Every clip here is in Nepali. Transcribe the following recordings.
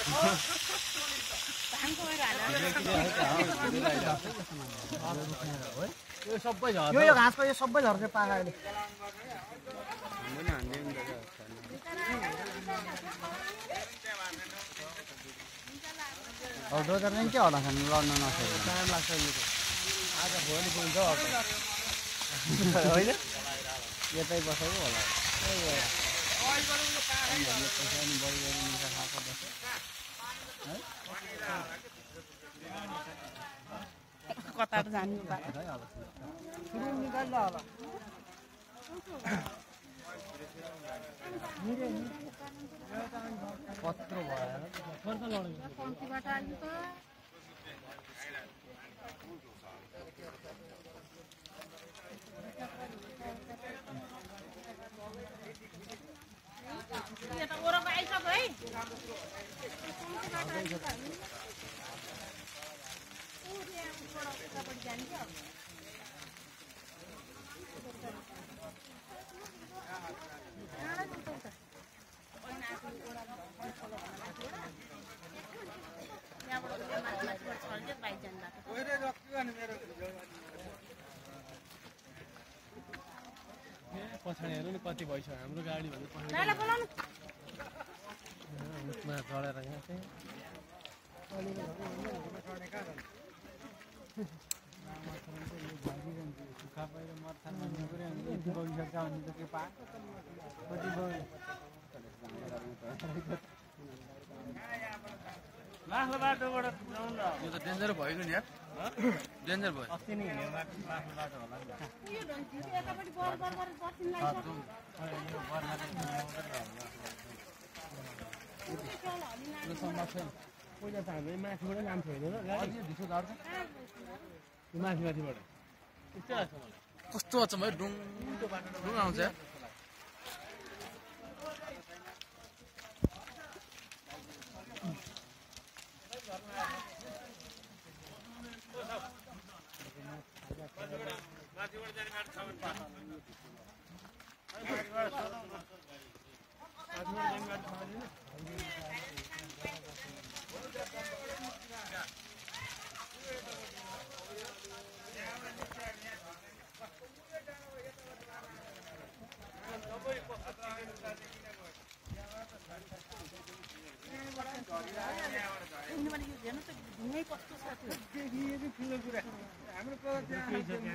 यो घाँसको यो सबै झर्छ पाखा अहिले डोजर चाहिँ के होला खानु लड्न नसक्यो टाइम लाग्छ आज भोलि पुग्छ होइन यतै बसेको होला कता जानु पत्रो भयो पछाडि हेर्नु नि कति भइसक्यो हाम्रो गाडी भन्दा चढेर यहाँ चाहिँ माथिल्लो बाटोबाट यो त डेन्जर भयो नि यार डेन्जर भयो अस्ति नै हिँड्ने माथिल्लो बाटो होला पहिला त हाम्रो माथिबाट जान्थ्यो होइन माथि माथिबाट कस्तो छ भयो डुङ डुङ आउँछ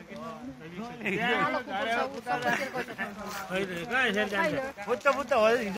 बुझ्छ